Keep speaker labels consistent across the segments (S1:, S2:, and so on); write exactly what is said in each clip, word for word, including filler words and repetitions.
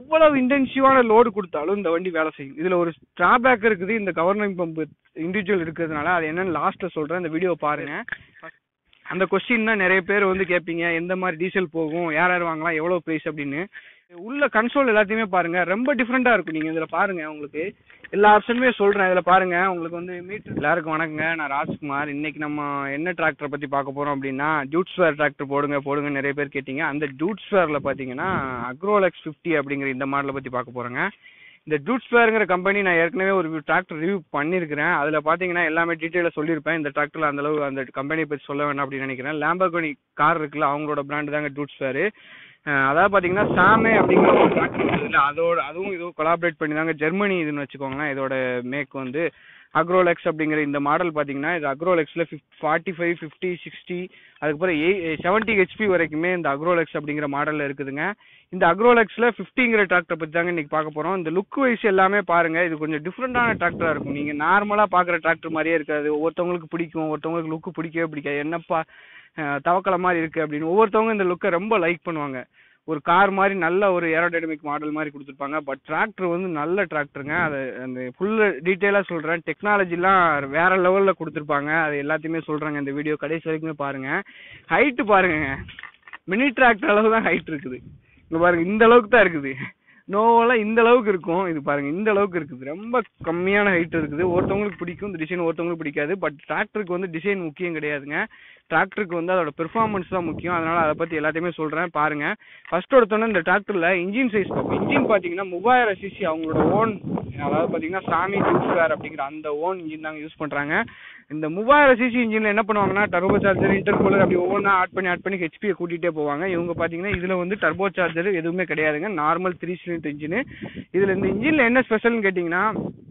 S1: எவ்வளவு இன்டென்சிவான லோடு கொடுத்தாலும் இந்த வண்டி வேலை செய்யும். இதுல ஒரு டிராபேக் இருக்குது, இந்த கவர்னிங் பம்ப் இண்டிவிஜுவல் இருக்கிறதுனால. அது என்னன்னு லாஸ்ட்ல சொல்றேன், இந்த வீடியோ பாருங்க. அந்த கொஸ்டின் தான் நிறைய பேர் வந்து கேட்பீங்க, எந்த மாதிரி டீசல் போகும், யார் யார் வாங்கலாம், எவ்வளவு பிரைஸ் அப்படின்னு. உள்ள கன்சோல் எல்லாத்தையுமே பாருங்க, ரொம்ப டிஃப்ரெண்டா இருக்கும். நீங்க இதுல பாருங்க, உங்களுக்கு எல்லா ஆப்ஷனுமே சொல்றேன். இதுல பாருங்க, உங்களுக்கு வந்து மீட்டர். எல்லாருக்கும் வணக்கங்க, நான் ராஜ்குமார். இன்னைக்கு நம்ம என்ன டிராக்டரை பத்தி பார்க்க போறோம் அப்படின்னா, dutzfahr டிராக்டர் போடுங்க போடுங்க நிறைய பேர் கேட்டீங்க. அந்த dutzfahrல பாத்தீங்கன்னா agrolux ஃபிஃப்டி அப்படிங்கிற இந்த மாடலை பத்தி பார்க்க போறேங்க. இந்த dutzfahrங்கிற கம்பெனி நான் ஏற்கனவே ஒரு டிராக்டர் ரிவ்யூ பண்ணிருக்கிறேன். அதுல பாத்தீங்கன்னா எல்லாமே டீட்டெயிலா சொல்லியிருப்பேன். இந்த டிராக்டர்ல அந்த அளவு அந்த கம்பெனியை பத்தி சொல்ல வேண்டாம் அப்படின்னு நினைக்கிறேன். லாம்பர்கினி கார் இருக்குல்ல, அவங்களோட பிராண்ட் தாங்க dutzfahr. அதாவது பாத்தீங்கன்னா சாமே அப்படிங்கிற ஒரு டிராக்டர் இருக்குல்ல, அதோட அதுவும் இதுவும் கொலாபரேட் பண்ணி தாங்க, ஜெர்மனி இதுன்னு வச்சுக்கோங்களேன். இதோட மேக் வந்து agrolux அப்படிங்கிற இந்த மாடல் பாத்தீங்கன்னா, இது agroluxல ஃபார்ட்டி ஃபைவ் ஃபிஃப்டி சிக்ஸ்டி அதுக்கப்புறம் செவன்டி ஹெச்பி வரைக்குமே இந்த agrolux அப்படிங்கிற மாடல்ல இருக்குதுங்க. இந்த agroluxல ஃபிஃப்டிங்கிற டிராக்டர் பத்தி தாங்க இன்னைக்கு பார்க்க போறோம். இந்த லுக் வைஸ் எல்லாமே பாருங்க, இது கொஞ்சம் டிஃப்ரெண்டான டிராக்டரா இருக்கும். நீங்க நார்மலா பாக்குற டிராக்டர் மாதிரியே இருக்காது. ஒவ்வொருத்தவங்களுக்கு பிடிக்கும், ஒருத்தவங்களுக்கு லுக் பிடிக்கவே பிடிக்காது. என்னப்பா தவக்கல மாதிரி இருக்கு அப்படின்னு ஒவ்வொருத்தவங்க இந்த லுக்கை ரொம்ப லைக் பண்ணுவாங்க. ஒரு கார் மாதிரி நல்ல ஒரு ஏரோடைனமிக் மாடல் மாதிரி கொடுத்துருப்பாங்க. பட் டிராக்டர் வந்து நல்ல டிராக்டருங்க. அது அந்த ஃபுல் டீட்டெயிலா சொல்றேன். டெக்னாலஜிலாம் வேற லெவல்ல கொடுத்துருப்பாங்க. அது எல்லாத்தையுமே சொல்றாங்க. இந்த வீடியோ கடைசி வரைக்குமே பாருங்க. ஹைட் பாருங்க, மினி டிராக்டர் அளவு தான் ஹைட் இருக்குது. இங்க பாருங்க, இந்த அளவுக்கு தான் இருக்குது. நோவெல்லாம் இந்த அளவுக்கு இருக்கும். இது பாருங்க, இந்த அளவுக்கு இருக்குது. ரொம்ப கம்மியான ஹைட் இருக்குது. ஒருத்தவங்களுக்கு பிடிக்கும் இந்த டிசைன், ஒருத்தவங்களுக்கு பிடிக்காது. பட் டிராக்டருக்கு வந்து டிசைன் முக்கியம் கிடையாதுங்க. டிராக்டருக்கு வந்து அதோட பெர்ஃபார்மன்ஸ் தான் முக்கியம். அதனால அதை பத்தி எல்லாத்தையுமே சொல்றேன் பாருங்க. ஃபர்ஸ்ட் ஒருத்தவங்க இந்த டிராக்டர்ல இன்ஜின் சைஸ் பார்ப்போம். இன்ஜின் பாத்தீங்கன்னா மூவாயிரம் சிசி அவங்களோட ஓன், அதாவது பாத்தீங்கன்னா சாமி dutzfahr அப்படிங்கிற அந்த ஓன் இன்ஜின் தாங்க யூஸ் பண்றாங்க. இந்த மூவாயிரம் சிசி இன்ஜின்ல என்ன பண்ணுவாங்கன்னா, டர்போ சார்ஜர், இன்டர்கூலர் அப்படி ஒவ்வொன்றா ஆட் பண்ணி ஆட் பண்ணி ஹெச்பியை கூட்டிகிட்டே போவாங்க. இவங்க பாத்தீங்கன்னா இதுல வந்து டர்போ சார்ஜர் எதுவுமே கிடையாதுங்க. Normal three cylinder engine. இதுல இந்த இன்ஜின்ல என்ன ஸ்பெஷல்னு கேட்டீங்கன்னா,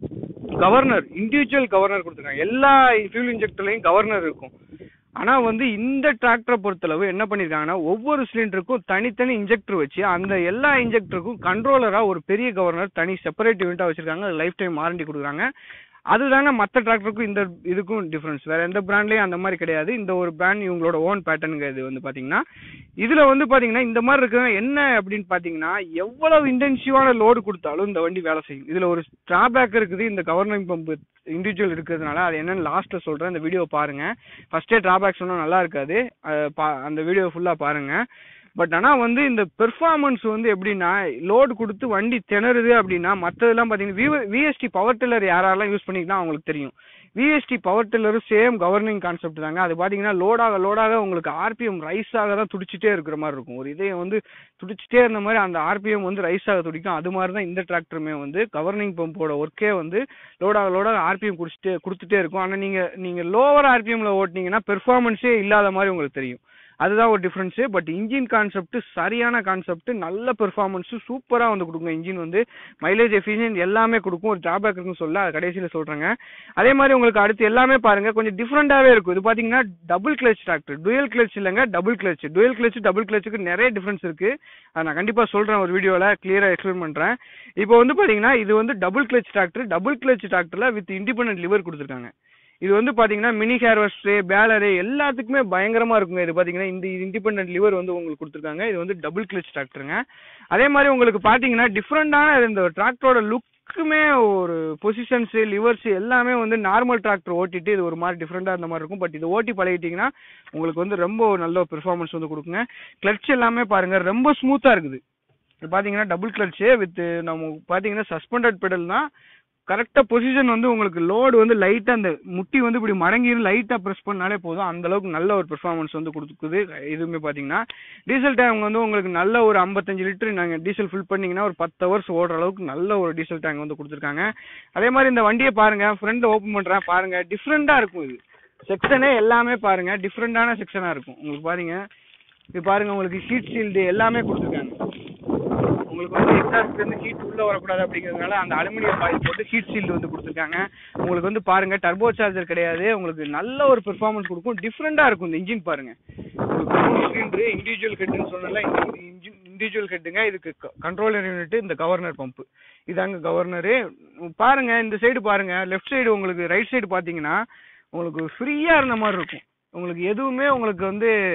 S1: கவர்னர், இண்டிவிஜுவல் கவர்னர் கொடுத்துருக்காங்க. எல்லா ஃபியூல் இன்ஜெக்டர்லயும் கவர்னர் இருக்கும். ஆனா வந்து இந்த டிராக்டரை பொறுத்தளவு என்ன பண்ணிருக்காங்கன்னா, ஒவ்வொரு சிலிண்டருக்கும் தனித்தனி இன்ஜெக்டர் வச்சு அந்த எல்லா இன்ஜெக்டருக்கும் கண்ட்ரோலரா ஒரு பெரிய கவர்னர் தனி செப்பரேட் யூனிட்டா வச்சிருக்காங்க. லைஃப் டைம் வாரண்டி கொடுக்குறாங்க. அதுதாங்க மற்ற டிராக்டருக்கும் இந்த இதுக்கும் டிஃபரன்ஸ். வேற எந்த பிராண்ட்லயும் அந்த மாதிரி கிடையாது. இந்த ஒரு பிராண்ட் இவங்களோட ஓன் பேட்டர்னுங்க. இது வந்து பாத்தீங்கன்னா, இதுல வந்து பாத்தீங்கன்னா இந்த மாதிரி இருக்கு. என்ன அப்படின்னு பாத்தீங்கன்னா, எவ்வளவு இன்டென்சிவான லோடு கொடுத்தாலும் இந்த வண்டி வேலை செய்யும். இதுல ஒரு டிராபேக் இருக்குது, இந்த கவர்னிங் பம்ப் இண்டிவிஜுவல் இருக்கிறதுனால. அது என்னன்னு லாஸ்ட்ல சொல்றேன், இந்த வீடியோ பாருங்க. ஃபர்ஸ்டே டிராபேக் சொன்னா நல்லா இருக்காது, அந்த வீடியோ ஃபுல்லா பாருங்க. பட் ஆனா வந்து இந்த பெர்ஃபார்மன்ஸ் வந்து எப்படின்னா, லோடு கொடுத்து வண்டி திணறுது அப்படின்னா, மற்றதெல்லாம் பாத்தீங்கன்னா விஎஸ்டி பவர் டில்லர் யாரெல்லாம் யூஸ் பண்ணிக்கலாம் அவங்களுக்கு தெரியும். விஎஸ்டி பவர் டில்லரும் சேம் கவர்னிங் கான்செப்ட் தாங்க. அது பாத்தீங்கன்னா லோடாக லோடாக உங்களுக்கு ஆர்பிஎம் ரைஸ் ஆக தான் துடிச்சிட்டே இருக்கிற மாதிரி இருக்கும். ஒரு இதயம் வந்து துடிச்சிட்டே இருந்த மாதிரி அந்த ஆர்பிஎம் வந்து ரைஸ் ஆக துடிக்கும். அது மாதிரி தான் இந்த டிராக்டருமே வந்து கவர்னிங் பம்போட ஒர்க்கே வந்து லோடாக லோடாக ஆர்பிஎம் குடிச்சிட்டே கொடுத்துட்டே இருக்கும். ஆனா நீங்க நீங்க லோவர் ஆர்பிஎம்ல ஓட்டினீங்கன்னா பெர்ஃபார்மன்ஸே இல்லாத மாதிரி உங்களுக்கு தெரியும். அதுதான் ஒரு டிஃபரன்ஸ். பட் இன்ஜின் கான்செப்ட் சரியான கான்செப்ட், நல்ல பெர்ஃபார்மன்ஸ் சூப்பரா வந்து கொடுக்கும். இன்ஜின் வந்து மைலேஜ், எஃபிஷியன்ட் எல்லாமே கொடுக்கும். ஒரு டிராபேக் இருக்குன்னு சொல்ல அது கடைசியில சொல்றேங்க. அதே மாதிரி உங்களுக்கு அடுத்து எல்லாமே பாருங்க, கொஞ்சம் டிஃப்ரெண்டாவே இருக்கும். இது பாத்தீங்கன்னா double clutch tractor, dual clutch இல்லைங்க, double clutch. Dual clutch double கிளச்சுக்கு நிறைய டிஃபரன்ஸ் இருக்கு. அதை நான் கண்டிப்பா சொல்றேன், ஒரு வீடியோல கிளியரா எக்ஸ்பிளைன் பண்றேன். இப்போ வந்து பாத்தீங்கன்னா இது வந்து double clutch tractor. Double clutch டிராக்டர்ல வித் இண்டிபெண்டன்ட் லிவர் கொடுத்துருக்காங்க. இது வந்து பாத்தீங்கன்னா மினி ஹேர்வெஸ்டர், பேலரு எல்லாத்துக்குமே பயங்கரமா இருக்குங்க. இது பாத்தீங்கன்னா இந்த இண்டிபெண்டன்ட் லிவர் வந்து உங்களுக்கு கொடுத்துருக்காங்க. இது வந்து டபுள் கிளச் டிராக்டருங்க. அதே மாதிரி உங்களுக்கு பாத்தீங்கன்னா டிஃப்ரெண்டான இந்த டிராக்டரோட லுக்குமே, ஒரு பொசிஷன்ஸ், லிவர்ஸ் எல்லாமே வந்து நார்மல் டிராக்டர் ஓட்டிட்டு இது ஒரு மாதிரி டிஃப்ரெண்டா இருந்த மாதிரி இருக்கும். பட் இது ஓட்டி பழகிட்டீங்கன்னா உங்களுக்கு வந்து ரொம்ப நல்ல பெர்ஃபார்மன்ஸ் வந்து கொடுக்குங்க. கிளட்ச் எல்லாமே பாருங்க ரொம்ப ஸ்மூத்தா இருக்குது. இது பாத்தீங்கன்னா டபுள் கிளட்ச் வித் நம்ம பாத்தீங்கன்னா சஸ்பெண்டட் பெடல் தான். கரெக்டா பொசிஷன் வந்து உங்களுக்கு லோடு வந்து லைட்டா அந்த முட்டி வந்து இப்படி மடங்கி லைட்டா பிரஸ் பண்ணாலே போதும். அந்த அளவுக்கு நல்ல ஒரு பெர்ஃபார்மன்ஸ் வந்து கொடுக்குது. இதுவுமே பாத்தீங்கன்னா டீசல் டேங்க் வந்து உங்களுக்கு நல்ல ஒரு ஐம்பத்தஞ்சு லிட்டர் நாங்க டீசல் ஃபில் பண்ணீங்கன்னா ஒரு பத்து ஹவர்ஸ் ஓடுற அளவுக்கு நல்ல ஒரு டீசல் டேங்க் வந்து கொடுத்துருக்காங்க. அதே மாதிரி இந்த வண்டியை பாருங்க, ஃப்ரண்ட்ல ஓபன் பண்றேன் பாருங்க, டிஃப்ரெண்டா இருக்கும். இது செக்ஷனே எல்லாமே பாருங்க டிஃப்ரெண்டான செக்ஷனா இருக்கும். உங்களுக்கு பாருங்க, இது பாருங்க உங்களுக்கு ஹீட் ஷீல்டு எல்லாமே கொடுத்துருக்காங்க. உங்களுக்கு வந்து எக்ஸாஸ்ட்ல இருந்து ஹீட் உள்ள வரக்கூடாது அப்படிங்கிறதுனால அந்த அலுமினியம் பாயில் போட்டு ஹீட் ஷீல்டு வந்து கொடுத்துருக்காங்க. உங்களுக்கு வந்து பாருங்க டர்போ சார்ஜர் கிடையாது. உங்களுக்கு நல்ல ஒரு பெர்ஃபார்மன்ஸ் கொடுக்கும். டிஃப்ரெண்டா இருக்கும் இந்த இன்ஜின் பாருங்க. உங்களுக்கு இண்டிவிஜுவல் ஹெட்னு சொன்னல, இண்டிவிஜுவல் ஹெட்டுங்க. இதுக்கு கண்ட்ரோலர் யூனிட், இந்த கவர்னர் பம்ப் இதாங்க கவர்னரு. பாருங்க இந்த சைடு பாருங்க, லெஃப்ட் சைடு உங்களுக்கு ரைட் சைடு பாத்தீங்கன்னா உங்களுக்கு ஃப்ரீயா இருந்த மாதிரி இருக்கும். உங்களுக்கு எதுவுமே உங்களுக்கு வந்து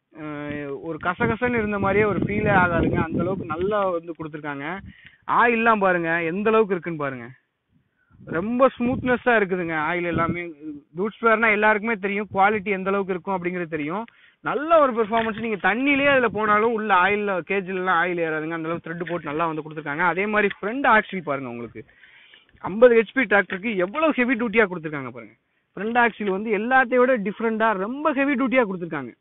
S1: ஒரு கசகசன்னு இருந்த மாதிரியே ஒரு ஃபீலே ஆகாதுங்க. அந்த அளவுக்கு நல்லா வந்து கொடுத்துருக்காங்க. ஆயில்லாம் பாருங்க எந்த அளவுக்கு இருக்குன்னு பாருங்க. ரொம்ப ஸ்மூத்னஸா இருக்குதுங்க ஆயில் எல்லாமே. dutzfahrனா எல்லாருக்குமே தெரியும் குவாலிட்டி எந்த அளவுக்கு இருக்கும் அப்படிங்கிறது தெரியும். நல்ல ஒரு பெர்ஃபார்மன்ஸ். நீங்க தண்ணிலேயே அதுல போனாலும் உள்ள ஆயில் கேஜில எல்லாம் ஆயில் ஏறாதுங்க. அந்த அளவுக்கு த்ரெட் போட்டு நல்லா வந்து கொடுத்துருக்காங்க. அதே மாதிரி ஃப்ரண்ட் ஆக்சில் பாருங்க, உங்களுக்கு ஐம்பது ஹெச்பி டிராக்டருக்கு எவ்வளவு ஹெவி டியூட்டியா கொடுத்துருக்காங்க பாருங்க. ஃப்ரண்ட் ஆக்சில் வந்து எல்லாத்தையும் விட டிஃப்ரெண்டா ரொம்ப ஹெவி டியூட்டியா கொடுத்துருக்காங்க.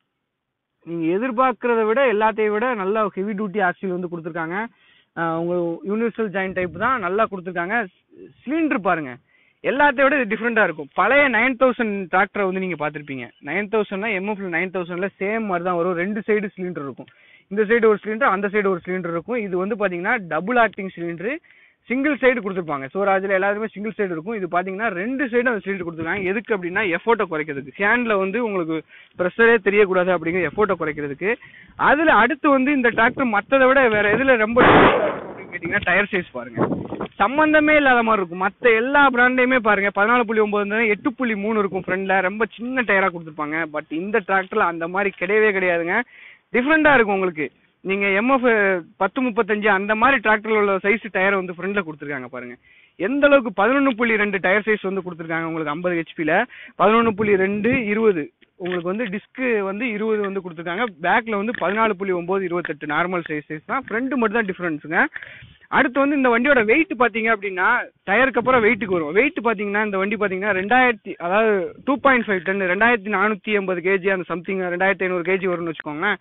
S1: நீங்க எதிர்பார்க்கறத விட எல்லாத்தையும் விட நல்ல ஹெவி டியூட்டி ஆக்சில் வந்து கொடுத்துருக்காங்க. உங்க யூனிவர்சல் ஜாயின் டைப் தான் நல்லா கொடுத்துருக்காங்க. சிலிண்டர் பாருங்க எல்லாத்தையும் விட இது டிஃப்ரெண்டா இருக்கும். பழைய நைன் தௌசண்ட் டிராக்டரை வந்து நீங்க பாத்திருப்பீங்க. நைன் தௌசண்ட்னா எம்எஃப்ல நைன் தௌசண்ட்ல சேம் மாதிரி தான் வரும். ரெண்டு சைடு சிலிண்டர் இருக்கும். இந்த சைடு ஒரு சிலிண்டர், அந்த சைடு ஒரு சிலிண்டர் இருக்கும். இது வந்து பாத்தீங்கன்னா double acting cylinder, single side கொடுத்துருப்பாங்க. சோராஜ்ல எல்லாருமே சிங்கிள் சைடு இருக்கும். இது பாத்தீங்கன்னா ரெண்டு சைடும் அந்த சிலிண்டர் கொடுத்துருக்காங்க. எதுக்கு அப்படின்னா எஃபோர்ட்டை குறைக்கிறதுக்கு. ஹேண்ட்ல வந்து உங்களுக்கு ப்ரெஷரே தெரியக்கூடாது அப்படிங்கிற எஃபோர்ட்டை குறைக்கிறதுக்கு. அதுல அடுத்து வந்து இந்த டிராக்டர் மற்றதை விட வேற எதுல ரொம்ப அப்படின்னு கேட்டீங்கன்னா டயர் சைஸ் பாருங்க, சம்பந்தமே இல்லாத மாதிரி இருக்கும். மற்ற எல்லா பிராண்டையுமே பாருங்க பதினாலு புள்ளி ஒன்பது எட்டு புள்ளி மூணு இருக்கும் ஃப்ரண்ட்ல, ரொம்ப சின்ன டயரா கொடுத்துருப்பாங்க. பட் இந்த டிராக்டர்ல அந்த மாதிரி கிடையவே கிடையாதுங்க. டிஃப்ரெண்டா இருக்கும் உங்களுக்கு. நீங்க எம்எஃப் பத்து முப்பத்தஞ்சு அந்த மாதிரி டிராக்டர்ல உள்ள சைஸ் டயரை வந்து ஃப்ரண்ட்ல கொடுத்துருக்காங்க பாருங்க. எந்த அளவுக்கு பதினொன்னு புள்ளி ரெண்டு டயர் சைஸ் வந்து கொடுத்துருக்காங்க உங்களுக்கு ஐம்பது ஹெச்பில. பதினொன்னு புள்ளி ரெண்டு இருபது உங்களுக்கு வந்து டிஸ்க் வந்து இருபது வந்து கொடுத்துருக்காங்க. பேக்ல வந்து பதினாலு புள்ளி ஒன்பது இருபத்தெட்டு நார்மல் சைஸ் சைஸ் தான். ஃப்ரண்ட் மட்டும் தான் டிஃபரன்ஸுங்க. அடுத்து வந்து இந்த வண்டியோட வெயிட் பாத்தீங்க அப்படின்னா டயருக்கு அப்புறம் வெயிட்டுக்கு வரும். வெயிட் பாத்தீங்கன்னா இந்த வண்டி பாத்தீங்கன்னா ரெண்டாயிரத்தி அதாவது டூ பாயிண்ட் ஃபைவ் டன் ரெண்டாயிரத்தி நானூத்தி ஐம்பது கேஜி அந்த சம்திங் ரெண்டாயிரத்தி ஐநூறு கேஜி வரும்னு வச்சுக்கோங்க.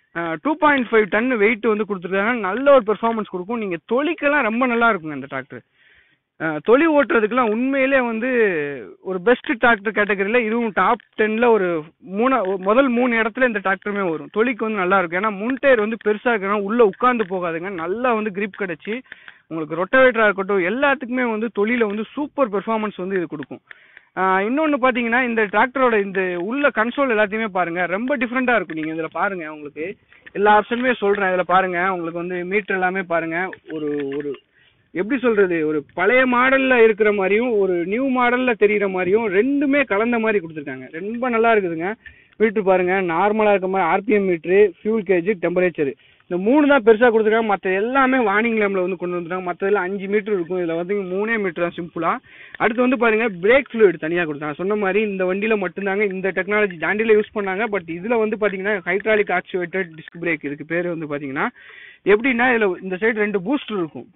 S1: Two point five ton weight வந்து கொடுத்துருக்காங்க. நல்ல ஒரு பெர்ஃபார்மன்ஸ் கொடுக்கும். நீங்க தொழிக்கெல்லாம் ரொம்ப நல்லா இருக்குங்க இந்த டிராக்டர். தொழி ஓட்டுறதுக்குலாம் உண்மையிலே வந்து ஒரு பெஸ்ட் டிராக்டர் கேட்டகரியில இதுவும் டாப் டென்ல ஒரு மூணு முதல் மூணு இடத்துல இந்த டிராக்டருமே வரும். தொழிக்கு வந்து நல்லா இருக்கும். ஏன்னா முன் டயர் வந்து பெருசா இருக்கணும், உள்ள உட்கார்ந்து போகாதுங்க. நல்லா வந்து கிரிப் கிடைச்சி உங்களுக்கு ரொட்டவேட்டரா இருக்கட்டும் எல்லாத்துக்குமே வந்து தொழில வந்து சூப்பர் பெர்ஃபார்மன்ஸ் வந்து இது கொடுக்கும். இன்னொன்னு பாத்தீங்கன்னா இந்த டிராக்டரோட இந்த உள்ள கன்சோல் எல்லாத்தையுமே பாருங்க ரொம்ப டிஃப்ரெண்டா இருக்கும். நீங்க இதுல பாருங்க, உங்களுக்கு எல்லா ஆப்ஷனுமே சொல்றேன். இதுல பாருங்க உங்களுக்கு வந்து மீட்டர் எல்லாமே பாருங்க ஒரு ஒரு எப்படி சொல்றது, ஒரு பழைய மாடல்ல இருக்கிற மாதிரியும் ஒரு நியூ மாடல்ல தெரியுற மாதிரியும் ரெண்டுமே கலந்த மாதிரி கொடுத்துருக்காங்க. ரொம்ப நல்லா இருக்குதுங்க. மீட்டர் பாருங்க நார்மலா இருக்க மாதிரி RPM meter, fuel gauge, temperature, இந்த மூணு தான் பெருசா கொடுத்துருக்காங்க. மற்ற எல்லாமே வார்னிங் லேம்ப்ல வந்து கொண்டு வந்துருக்காங்க. மற்றதுல அஞ்சு மீட்டர் இருக்கும். இதுல வந்து மூணே மீட்டர் தான் சிம்பிளா. அடுத்து வந்து பாருங்க பிரேக் ஃப்ளூயிட் தனியா கொடுத்தாங்க. சொன்ன மாதிரி இந்த வண்டியில மட்டும்தாங்க இந்த டெக்னாலஜி தாண்டில யூஸ் பண்ணாங்க. பட் இதுல வந்து பாத்தீங்கன்னா ஹைட்ராலிக் ஆக்சுவேட்டட் டிஸ்க் பிரேக். இதுக்கு பேரு வந்து பாத்தீங்கன்னா எப்படின்னா இதுல இந்த சைடு ரெண்டு பூஸ்டர் இருக்கும்.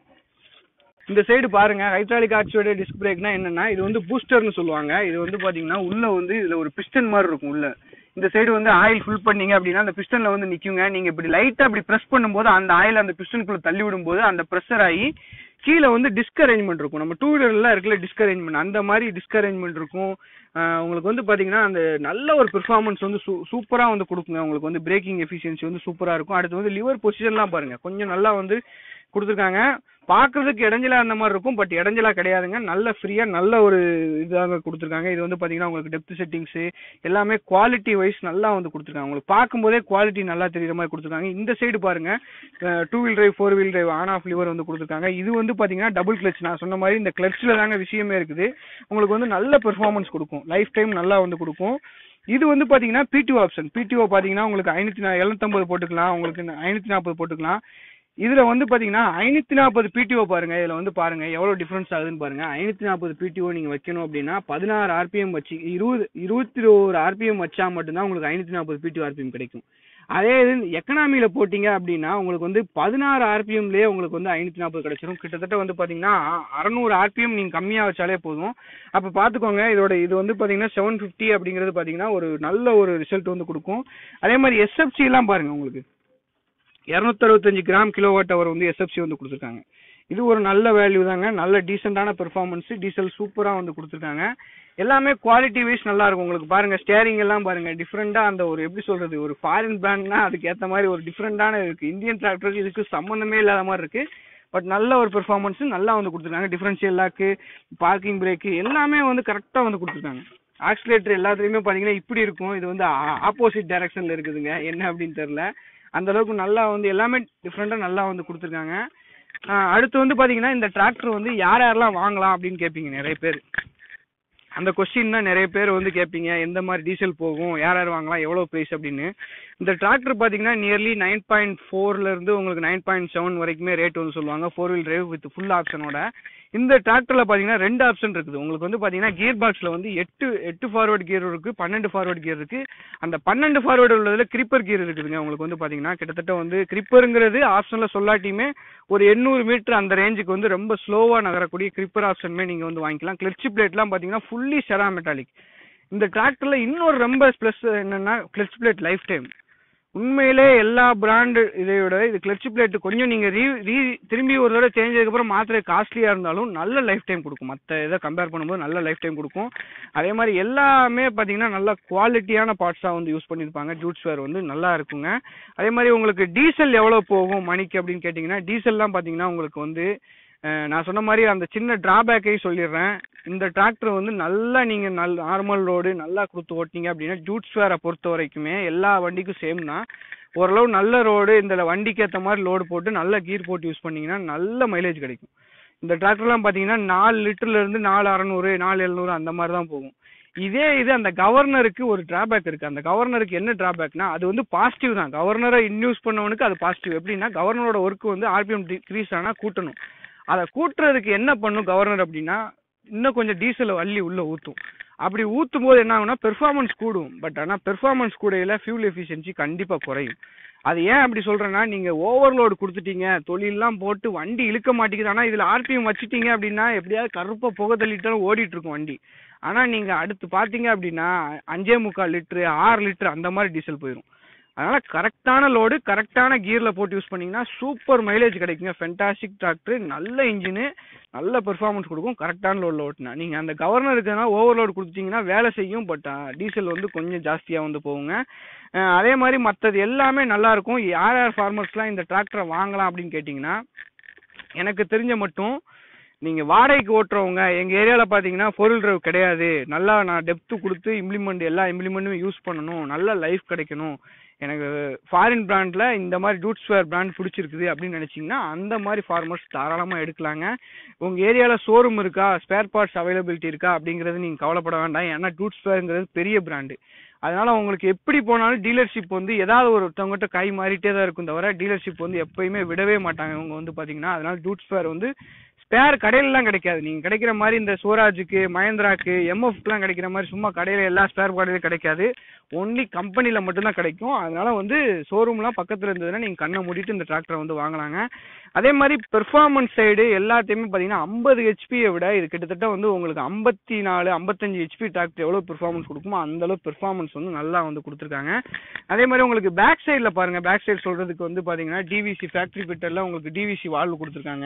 S1: இந்த சைடு பாருங்க ஹைட்ராலிக் ஆக்சுவேட்டட் டிஸ்க் பிரேக்னா என்னன்னா இது வந்து பூஸ்டர்னு சொல்லுவாங்க. இது வந்து பாத்தீங்கன்னா உள்ள வந்து இதுல ஒரு பிஸ்டன் மாதிரி இருக்கும். உள்ள இந்த சைடு வந்து ஆயில் ஃபுல் பண்ணீங்க அப்படின்னா அந்த பிஸ்டன்ல வந்து நிக்குங்க. நீங்க இப்படி லைட்டா அப்படி பிரஸ் பண்ணும்போது அந்த ஆயில் அந்த பிஸ்டனுக்குள்ள தள்ளி விடும் போது அந்த ப்ரெஷர் ஆகி கீழே வந்து டிஸ்க் அரேஞ்ச்மெண்ட் இருக்கும். நம்ம டூ வீலர்லாம் இருக்குல்ல டிஸ்க் அரேஞ்ச்மெண்ட், அந்த மாதிரி டிஸ்க் அரேஞ்ச்மெண்ட் இருக்கும். உங்களுக்கு வந்து பாத்தீங்கன்னா அந்த நல்ல ஒரு பெர்ஃபார்மன்ஸ் வந்து சூப்பரா வந்து கொடுக்குங்க. உங்களுக்கு வந்து பிரேக்கிங் எஃபிஷியன்சி வந்து சூப்பரா இருக்கும். அடுத்து வந்து லிவர் பொசிஷன்லாம் பாருங்க கொஞ்சம் நல்லா வந்து கொடுத்துருக்காங்க. பாக்குறதுக்கு இடைஞ்சலா அந்த மாதிரி இருக்கும், பட் இடைஞ்சலா கிடையாதுங்க. நல்ல ஃப்ரீயா நல்ல ஒரு இதாக கொடுத்துருக்காங்க. இது வந்து பாத்தீங்கன்னா உங்களுக்கு டெப்த் செட்டிங்ஸ் எல்லாமே குவாலிட்டி வைஸ் நல்லா வந்து கொடுத்துருக்காங்க. உங்களுக்கு பார்க்கும்போதே குவாலிட்டி நல்லா தெரியுற மாதிரி கொடுத்துருக்காங்க. இந்த சைடு பாருங்க two wheel drive four wheel drive on off lever வந்து கொடுத்துருக்காங்க. இது வந்து பாத்தீங்கன்னா டபுள் கிளச். நான் சொன்ன மாதிரி இந்த கிளச்ல தாங்க விஷயமே இருக்குது. உங்களுக்கு வந்து நல்ல பெர்ஃபார்மன்ஸ் கொடுக்கும், லைஃப் டைம் நல்லா வந்து கொடுக்கும். இது வந்து பாத்தீங்கன்னா பிடிஓ ஆப்ஷன். பிடிஓ பாத்தீங்கன்னா உங்களுக்கு ஐநூத்தி எழுநூத்தி ஐம்பது போட்டுக்கலாம், உங்களுக்கு ஐநூத்தி நாற்பது போட்டுக்கலாம். இதுல வந்து பாத்தீங்கன்னா ஐநூத்தி நாற்பது பிடிஓ பாருங்க. இதுல வந்து பாருங்க எவ்வளவு டிஃபரன்ஸ் ஆகுதுன்னு பாருங்க. ஐநூத்தி நாற்பது பிடிஓ நீங்க வைக்கணும் அப்படின்னா பதினாறு ஆர்பிஎம் வச்சு இருபது இருபத்தி ஒரு ஆர்பிஎம் வச்சா மட்டும்தான் உங்களுக்கு ஐநூத்தி நாற்பது பிடிஓ ஆர்பிஎம் கிடைக்கும். அதே இது எக்கனாமியில போட்டீங்க அப்படின்னா உங்களுக்கு வந்து பதினாறு ஆர்பிஎம்லயே உங்களுக்கு வந்து ஐநூத்தி நாற்பது கிடைச்சிடும். கிட்டத்தட்ட வந்து பாத்தீங்கன்னா அறுநூறு ஆர்பிஎம் நீங்க கம்மியா வச்சாலே போதும். அப்ப பாத்துக்கோங்க இதோட இது வந்து பாத்தீங்கன்னா செவன் பிப்டி அப்படிங்கிறது பாத்தீங்கன்னா ஒரு நல்ல ஒரு ரிசல்ட் வந்து கொடுக்கும். அதே மாதிரி எஸ்எஃப்சி எல்லாம் பாருங்க உங்களுக்கு இருநூத்தி அறுபத்தஞ்சு கிராம் கிலோவாட் அவர் வந்து எஸ்எஃப்சி வந்து கொடுத்துருக்காங்க. இது ஒரு நல்ல வேல்யூ தாங்க. நல்ல டீசென்டான பெர்ஃபார்மன்ஸ், டீசல் சூப்பரா வந்து கொடுத்துருக்காங்க. எல்லாமே குவாலிட்டி வைஸ் நல்லா இருக்கும். உங்களுக்கு பாருங்க ஸ்டேரிங் எல்லாம் பாருங்க டிஃப்ரெண்டா அந்த ஒரு எப்படி சொல்றது ஒரு ஃபாரின் பிராண்ட்னா அதுக்கு ஏத்த மாதிரி ஒரு டிஃப்ரெண்டான இருக்கு. இந்தியன் டிராக்டருக்கு இதுக்கு சம்பந்தமே இல்லாத மாதிரி இருக்கு. பட் நல்ல ஒரு பெர்ஃபார்மன்ஸ் நல்லா வந்து கொடுத்துருக்காங்க. டிஃபரன்ஷியல் லாக்கு, பார்க்கிங் பிரேக் எல்லாமே வந்து கரெக்டா வந்து கொடுத்துருக்காங்க. ஆக்சிலேட்டர் எல்லாத்துலயுமே பாத்தீங்கன்னா இப்படி இருக்கும். இது வந்து ஆப்போசிட் டைரக்ஷன்ல இருக்குதுங்க, என்ன அப்படின்னு தெரியல. அந்த அளவுக்கு நல்லா வந்து எல்லாமே டிஃப்ரெண்டா நல்லா வந்து கொடுத்துருக்காங்க. அடுத்து வந்து பாத்தீங்கன்னா இந்த டிராக்டர் வந்து யார் யாரெல்லாம் வாங்கலாம் அப்படின்னு கேட்பீங்க நிறைய பேர். அந்த கொஸ்டின் தான் நிறைய பேர் வந்து கேட்பீங்க, எந்த மாதிரி டீசல் போகும், யார் யார் வாங்கலாம், எவ்வளோ ப்ரைஸ் அப்படின்னு. இந்த டிராக்டர் பார்த்தீங்கன்னா நியர்லி நைன் பாயிண்ட் ஃபோர்லேருந்து உங்களுக்கு நைன் பாயிண்ட் செவன் வரைக்குமே ரேட் வந்து சொல்லுவாங்க, four wheel drive with full ஆப்ஷனோட. இந்த டிராக்டரில் பார்த்தீங்கன்னா ரெண்டு ஆப்ஷன் இருக்குது உங்களுக்கு. வந்து பார்த்தீங்கன்னா கியர் பாக்ஸில் வந்து எட்டு எட்டு ஃபார்வர்டு கியர் இருக்குது, பன்னெண்டு ஃபார்வர்டு கியர் இருக்குது. அந்த பன்னெண்டு ஃபார்வர்டு உள்ளதில் கிரிப்பர் கியர் இருக்குதுங்க உங்களுக்கு. வந்து பார்த்தீங்கன்னா கிட்டத்தட்ட வந்து கிரிப்பருங்கிறது ஆப்ஷனில் சொல்லாட்டியுமே ஒரு எண்ணூறு மீட்டர் அந்த ரேஞ்சுக்கு வந்து ரொம்ப ஸ்லோவாக நகரக்கூடிய கிரிப்பர் ஆப்ஷனுமே நீங்கள் வந்து வாங்கிக்கலாம். கிளட்ச் பிளேட்லாம் பார்த்தீங்கன்னா ஃபுல்லி செராமெட்டாலிக். இந்த டிராக்டரில் இன்னொரு ரொம்ப ப்ளஸ் என்னென்னா கிளட்ச் பிளேட் லைஃப் டைம். உண்மையிலே எல்லா பிராண்டு இதை விட இது கிளட்ச் பிளேட் கொஞ்சம் நீங்கள் ரீ ரீ திரும்பி ஒரு தடவை சேஞ்ச் ஆனதுக்கப்புறம் மாத்திரை காஸ்ட்லியாக இருந்தாலும் நல்ல லைஃப் டைம் கொடுக்கும். மற்ற இதை கம்பேர் பண்ணும்போது நல்ல லைஃப் டைம் கொடுக்கும். அதே மாதிரி எல்லாமே பார்த்தீங்கன்னா நல்ல குவாலிட்டியான பார்ட்ஸாக வந்து யூஸ் பண்ணியிருப்பாங்க. dutzfahr வந்து நல்லா இருக்குங்க. அதே மாதிரி உங்களுக்கு டீசல் எவ்வளோ போகும் மணிக்கு அப்படின்னு கேட்டிங்கன்னா, டீசல்லாம் பார்த்தீங்கன்னா உங்களுக்கு வந்து நான் சொன்ன மாதிரி அந்த சின்ன டிராபேக்கை சொல்லிடுறேன். இந்த டிராக்டர் வந்து நல்லா நீங்கள் நல் நார்மல் ரோடு நல்லா கொடுத்து ஓட்டினீங்க அப்படின்னா dutzfahr பொறுத்த வரைக்குமே எல்லா வண்டிக்கும் சேம் தான். ஓரளவு நல்ல ரோடு இந்த வண்டிக்கு ஏற்ற மாதிரி லோடு போட்டு நல்ல கீர் போட்டு யூஸ் பண்ணிங்கன்னா நல்ல மைலேஜ் கிடைக்கும். இந்த டிராக்டர்லாம் பார்த்தீங்கன்னா நாலு லிட்டர்லேருந்து நாலு அறநூறு நாலு எழுநூறு அந்த மாதிரி தான் போகும். இதே இது அந்த கவர்னருக்கு ஒரு டிராபேக் இருக்குது. அந்த கவர்னருக்கு என்ன டிராபேக்னா, அது வந்து பாசிட்டிவ் தான். கவர்னரை இன்யூஸ் பண்ணவனுக்கு அது பாசிட்டிவ். எப்படின்னா கவர்னரோட ஒர்க் வந்து ஆர்பிஎம் டிக்ரீஸ் ஆனால் கூட்டணும். அதை கூட்டுறதுக்கு என்ன பண்ணும் கவர்னர் அப்படின்னா, இன்னும் கொஞ்சம் டீசலை அள்ளி உள்ள ஊற்றும். அப்படி ஊற்றும் போது என்ன ஆகுனா பெர்ஃபார்மன்ஸ் கூடும். பட் ஆனால் பெர்ஃபார்மன்ஸ் கூடையில் ஃபியூல் எஃபிஷியன்சி கண்டிப்பாக குறையும். அது ஏன் அப்படி சொல்கிறேன்னா, நீங்கள் ஓவர்லோடு கொடுத்துட்டீங்க, தொழிலெலாம் போட்டு வண்டி இழுக்க மாட்டேங்குது, ஆனால் இதில் ஆர்பிஎம் வச்சுட்டீங்க அப்படின்னா எப்படியாவது கருப்பை புகை தள்ளிட்டாலும் ஓடிட்டு இருக்கும் வண்டி. ஆனால் நீங்கள் அடுத்து பார்த்தீங்க அப்படின்னா அஞ்சே முக்கால் லிட்ரு ஆறு லிட்டரு அந்த மாதிரி டீசல் போயிடும். அதனால் கரெக்டான லோடு கரெக்டான கியரில் போட்டு யூஸ் பண்ணிங்கன்னா சூப்பர் மைலேஜ் கிடைக்குங்க. ஃபென்டாஸ்டிக் டிராக்டர், நல்ல இன்ஜினு, நல்ல பெர்ஃபார்மன்ஸ் கொடுக்கும் கரெக்டான லோடில் ஓட்டினா. நீங்கள் அந்த கவர்னர் இருக்குன்னா ஓவர்லோடு கொடுத்தீங்கன்னா வேலை செய்யும், பட் டீசல் வந்து கொஞ்சம் ஜாஸ்தியாக வந்து போகுங்க. அதே மாதிரி மற்றது எல்லாமே நல்லாயிருக்கும். யார் யார் ஃபார்மர்ஸ்லாம் இந்த டிராக்டரை வாங்கலாம் அப்படின்னு கேட்டிங்கன்னா, எனக்கு தெரிஞ்ச மட்டும் நீங்கள் வாடகைக்கு ஓட்டுறவங்க, எங்கள் ஏரியாவில் பார்த்தீங்கன்னா ஃபோர் வீல் டிரைவ் கிடையாது, நல்லா நான் டெப்த்து கொடுத்து இம்ப்ளிமெண்ட் எல்லா இம்ப்ளிமெண்ட்டும் யூஸ் பண்ணணும், நல்ல லைஃப் கிடைக்கணும், எனக்கு ஃபாரின் பிராண்டில் இந்த மாதிரி dutzfahr பிராண்ட் பிடிச்சிருக்குது அப்படின்னு நினச்சிங்கன்னா அந்த மாதிரி ஃபார்மர்ஸ் தாராளமாக எடுக்கலாங்க. உங்கள் ஏரியாவில் ஷோரூம் இருக்கா, ஸ்பேர் பார்ட்ஸ் அவைலபிலிட்டி இருக்கா அப்படிங்கிறது நீங்கள் கவலைப்பட வேண்டாம். ஏன்னா dutzfahrங்கிறது பெரிய பிராண்டு. அதனால் உங்களுக்கு எப்படி போனாலும் டீலர்ஷிப் வந்து ஏதாவது ஒருத்தவங்ககிட்ட கை மாறிட்டே தான் இருக்கும் தவிர டீலர்ஷிப் வந்து எப்பயுமே விடவே மாட்டாங்க இவங்க வந்து பார்த்தீங்கன்னா. அதனால் dutzfahr வந்து ஸ்பேர் கடையிலலாம் கிடைக்காது. நீங்கள் கிடைக்கிற மாதிரி இந்த சோராஜுக்கு, மஹேந்திராக்கு, எம்எஃப்க்குலாம் கிடைக்கிற மாதிரி சும்மா கடையில் எல்லா ஸ்பேர் கடையிலும் கிடைக்காது. ஒன்லி கம்பெனியில் மட்டும்தான் கிடைக்கும். அதனால் வந்து ஷோரூம்லாம் பக்கத்தில் இருந்ததுன்னா நீங்கள் கண்ணை மூடிட்டு இந்த டிராக்டரை வந்து வாங்கலாங்க. அதே மாதிரி பெர்ஃபார்மன்ஸ் சைடு எல்லாத்தையுமே பார்த்தீங்கன்னா ஐம்பது ஹெச்பியை விட இது கிட்டத்தட்ட வந்து உங்களுக்கு ஐம்பத்தி நாலு ஐம்பத்தஞ்சு ஹெச்பி டிராக்டர் எவ்வளோ பெர்ஃபார்மன்ஸ் கொடுக்குமோ அந்தளவு பெர்ஃபார்மன்ஸ் வந்து நல்லா வந்து கொடுத்துருக்காங்க. அதே மாதிரி உங்களுக்கு பேக் சைடில் பாருங்கள், பேக் சைடு சொல்கிறதுக்கு வந்து பார்த்தீங்கன்னா டிவிசி ஃபேக்ட்ரி ஃபிட்டரில் உங்களுக்கு டிவிசி வால்வு கொடுத்துருக்காங்க.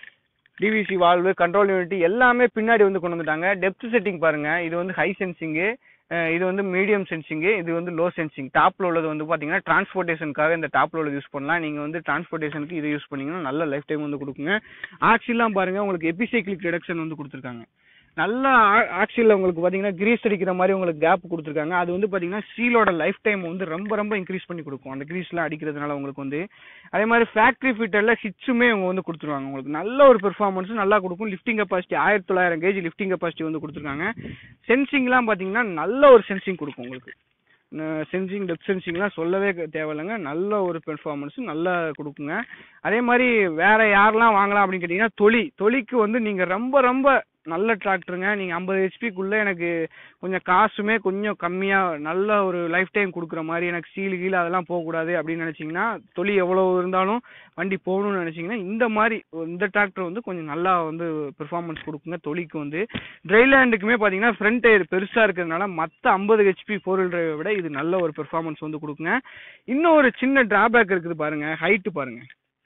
S1: டிவிசி வால்வு, கண்ட்ரோல் யூனிட் எல்லாமே பின்னாடி வந்து கொண்டு வந்துட்டாங்க. டெப்த் செட்டிங் பாருங்க, இது வந்து ஹை சென்சிங்கு, இது வந்து மீடியம் சென்சிங்கு, இது வந்து லோ சென்சிங். டாப்ல உள்ளது வந்து பாத்தீங்கன்னா டிரான்ஸ்போர்ட்டேஷனுக்காக இந்த டாப்ல உள்ளது யூஸ் பண்ணலாம். நீங்க வந்து டிரான்ஸ்போர்ட்டேஷனுக்கு இது யூஸ் பண்ணீங்கன்னா நல்ல லைஃப் டைம் வந்து கொடுக்குங்க. ஆக்சிலாம் பாருங்க, உங்களுக்கு எபிசைக்ளிக் ரிடக்ஷன் வந்து கொடுத்துருக்காங்க. நல்லா ஆக்சியில் உங்களுக்கு பார்த்தீங்கன்னா கிரீஸ் அடிக்கிற மாதிரி உங்களுக்கு கேப் கொடுத்துருக்காங்க. அது வந்து பார்த்தீங்கன்னா ஸ்டீலோட லைஃப் டைம் வந்து ரொம்ப ரொம்ப இன்க்ரீஸ் பண்ணி கொடுக்கும் அந்த கிரீஸ்லாம் அடிக்கிறதுனால உங்களுக்கு வந்து. அதே மாதிரி ஃபேக்ட்ரி ஃபிட்டரில் ஹிட்ஸுமே அவங்க வந்து கொடுத்துருவாங்க. உங்களுக்கு நல்ல ஒரு பெர்ஃபார்மன்ஸும் நல்லா கொடுக்கும். லிஃப்டிங் கெப்பாசிட்டி ஆயிரத்தி தொள்ளாயிரம் கேஜி லிஃப்டிங் கெப்பாசிட்டி வந்து கொடுத்துருக்காங்க. சென்சிங்லாம் பார்த்தீங்கன்னா நல்ல ஒரு சென்சிங் கொடுக்கும் உங்களுக்கு. சென்சிங் டெப்த் சென்சிங்லாம் சொல்லவே தேவையில்லைங்க, நல்ல ஒரு பெர்ஃபார்மன்ஸ் நல்லா கொடுக்குங்க. அதே மாதிரி வேற யாரெல்லாம் வாங்கலாம் அப்படின்னு கேட்டிங்கன்னா, தொலி தொலிக்கு வந்து நீங்கள் ரொம்ப ரொம்ப நல்ல டிராக்டருங்க. நீங்கள் ஐம்பது ஹெச்பிக்குள்ளே எனக்கு கொஞ்சம் காசுமே கொஞ்சம் கம்மியாக நல்ல ஒரு லைஃப் டைம் கொடுக்குற மாதிரி, எனக்கு சீலு கீழே அதெல்லாம் போகக்கூடாது அப்படின்னு நினச்சிங்கன்னா, தொலி எவ்வளோ இருந்தாலும் வண்டி போகணும்னு நினச்சிங்கன்னா இந்த மாதிரி இந்த டிராக்டர் வந்து கொஞ்சம் நல்லா வந்து பெர்ஃபார்மன்ஸ் கொடுக்குங்க. தொலிக்கு வந்து ட்ரைலேண்டுக்குமே பார்த்தீங்கன்னா ஃப்ரண்ட் டயர் பெருசாக இருக்கிறதுனால மற்ற ஐம்பது ஹெச்பி ஃபோர் வீல் டிரைவை விட இது நல்ல ஒரு பெர்ஃபார்மன்ஸ் வந்து கொடுக்குங்க. இன்னும் ஒரு சின்ன டிராபேக் இருக்குது பாருங்க, ஹைட்டு பாருங்க.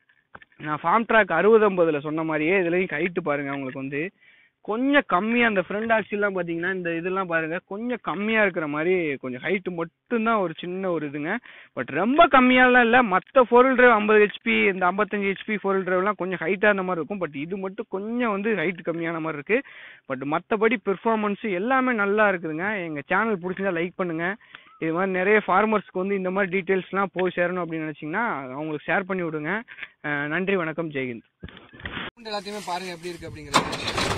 S1: நான் ஃபார்ம் ட்ராக் அறுபது ஐம்பதுல சொன்ன மாதிரியே இதுலேயும் ஹைட்டு பாருங்க, உங்களுக்கு வந்து கொஞ்சம் கம்மியாக அந்த ஃப்ரண்ட் ஆக்சிலாம் பார்த்தீங்கன்னா இந்த இதெல்லாம் பாருங்க கொஞ்சம் கம்மியாக இருக்கிற மாதிரி, கொஞ்சம் ஹைட்டு மட்டும்தான் ஒரு சின்ன ஒரு இதுங்க. பட் ரொம்ப கம்மியாலாம் இல்லை. மற்ற ஃபோர் வீல் டிரைவ் ஐம்பது ஹெச்பி இந்த ஐம்பத்தஞ்சு ஹெச்பி ஃபோர் வீல் டிரைவ்லாம் கொஞ்சம் ஹைட்டாக இருந்த மாதிரி இருக்கும். பட் இது மட்டும் கொஞ்சம் வந்து ஹைட்டு கம்மியான மாதிரி இருக்குது. பட் மற்றபடி பெர்ஃபார்மன்ஸு எல்லாமே நல்லா இருக்குதுங்க. எங்கள் சேனல் பிடிச்சிருந்தா லைக் பண்ணுங்கள். இது மாதிரி நிறைய ஃபார்மர்ஸ்க்கு வந்து இந்த மாதிரி டீட்டெயில்ஸ்லாம் போய் சேரணும் அப்படின்னு நினச்சிங்கன்னா அவங்களுக்கு ஷேர் பண்ணி விடுங்க. நன்றி, வணக்கம், ஜெய்ஹிந்த். எல்லாத்தையுமே பாருங்கள் எப்படி இருக்குது அப்படிங்கிறது.